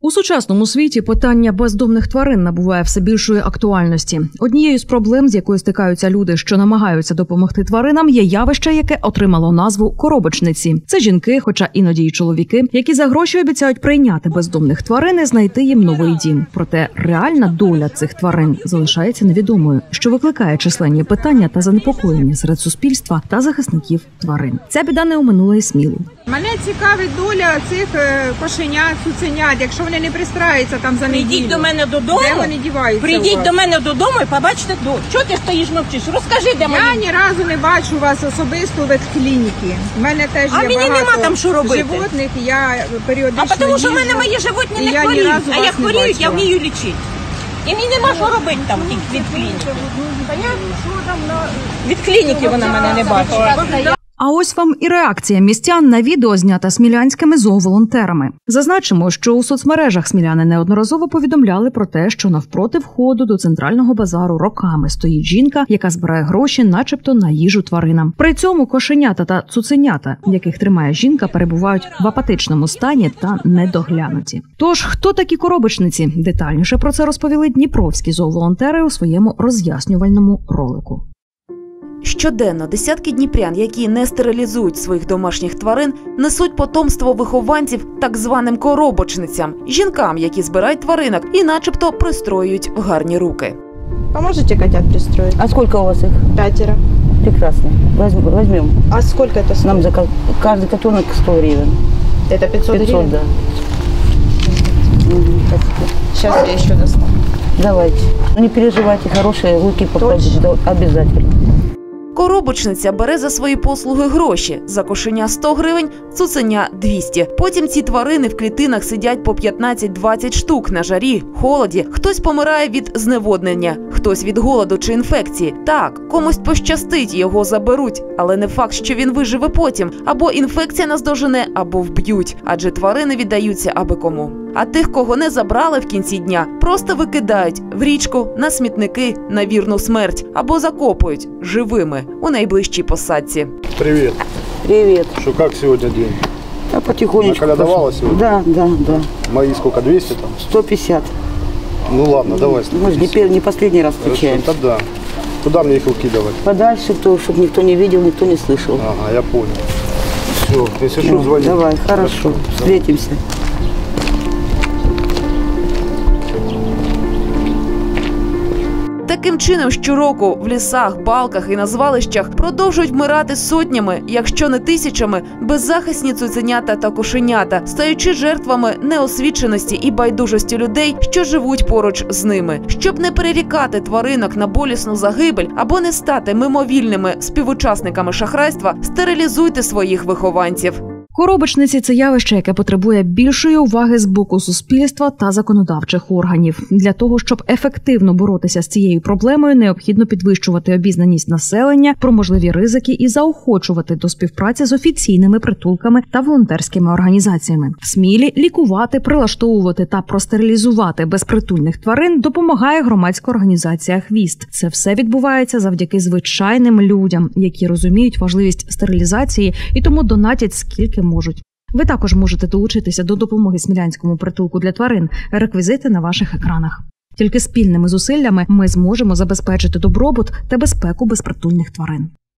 У сучасному світі питання бездомних тварин набуває все більшої актуальності. Однією з проблем, з якою стикаються люди, що намагаються допомогти тваринам, є явище, яке отримало назву коробочниці. Це жінки, хоча іноді й чоловіки, які за гроші обіцяють прийняти бездомних тварин і знайти їм новий дім. Проте реальна доля цих тварин залишається невідомою, що викликає численні питання та занепокоєння серед суспільства та захисників тварин. Ця біда не оминула й Смілу. Мене цікавить доля цих кошенят, цуценят, якщо вони не пристраються там за неділю. Прийдіть до мене додому, де вони діваються? Прийдіть до мене додому і побачите дочь. Чого ти стоїш мовчиш? Розкажи, де мої. Я ні разу не бачу вас особисто в ветклініки. У мене теж є мені нема там що робити. Животних, я періодично А тому що в мене їжджу, мої животні і не я ні хворіють, разу а вас як не хворіють, я бачила. вмію лічити. І мені нема що робити там від клініки. Від клініки вона мене не бачила. А ось вам і реакція містян на відео, знята смілянськими зооволонтерами. Зазначимо, що у соцмережах сміляни неодноразово повідомляли про те, що навпроти входу до центрального базару роками стоїть жінка, яка збирає гроші начебто на їжу тваринам. При цьому кошенята та цуценята, яких тримає жінка, перебувають в апатичному стані та недоглянуті. Тож, хто такі коробочниці? Детальніше про це розповіли дніпровські зооволонтери у своєму роз'яснювальному ролику. Щоденно десятки дніпрян, які не стерилізують своїх домашніх тварин, несуть потомство вихованців так званим коробочницям – жінкам, які збирають тваринок і начебто пристроюють в гарні руки. Поможете котят пристроить? А сколько у вас их? 5. Прекрасно. Возьмем. А сколько это стоит? Нам за каждый котенок 100 гривен. Это 500 гривен? Да. Сейчас я еще достану. Давайте. Не переживайте, хорошие руки попадут. Да, обязательно. Коробочниця бере за свої послуги гроші. За кошеня 100 гривень, цуценя – 200. Потім ці тварини в клітинах сидять по 15-20 штук на жарі, холоді. Хтось помирає від зневоднення, хтось від голоду чи інфекції. Так, комусь пощастить, його заберуть. Але не факт, що він виживе потім. Або інфекція наздожене, або вб'ють. Адже тварини віддаються аби кому. А тих, кого не забрали в кінці дня, просто викидають в річку, на смітники, на вірну смерть. Або закопують живими у найближчій посадці. Привет. Привет. Что, как сегодня день? А потихонечку. Наколядовала сегодня? Да. Мои сколько, 200 там? 150. Ну ладно, давай. Мы же не последний раз встречаемся. Тогда. Куда мне их выкидывать? Подальше, чтобы никто не видел, никто не слышал. Ага, я понял. Все, если что, звони. Давай, хорошо. Встретимся. Таким чином, щороку в лісах, балках і на звалищах продовжують вмирати сотнями, якщо не тисячами, беззахисні цуценята та кошенята, стаючи жертвами неосвіченості і байдужості людей, що живуть поруч з ними. Щоб не перерікати тваринок на болісну загибель або не стати мимовільними співучасниками шахрайства, стерилізуйте своїх вихованців. Коробочниці – це явище, яке потребує більшої уваги з боку суспільства та законодавчих органів. Для того, щоб ефективно боротися з цією проблемою, необхідно підвищувати обізнаність населення про можливі ризики і заохочувати до співпраці з офіційними притулками та волонтерськими організаціями. В Смілі лікувати, прилаштовувати та простерилізувати безпритульних тварин допомагає громадська організація «Хвіст». Це все відбувається завдяки звичайним людям, які розуміють важливість стерилізації і тому донатять скільки можуть. Ви також можете долучитися до допомоги Смілянському притулку для тварин. Реквізити на ваших екранах. Тільки спільними зусиллями ми зможемо забезпечити добробут та безпеку безпритульних тварин.